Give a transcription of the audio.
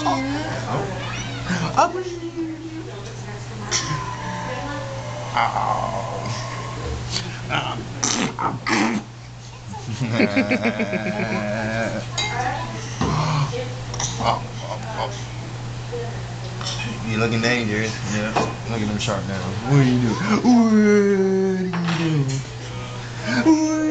You looking dangerous. Yeah. Look at them sharp now. What are you doing? What are you doing? What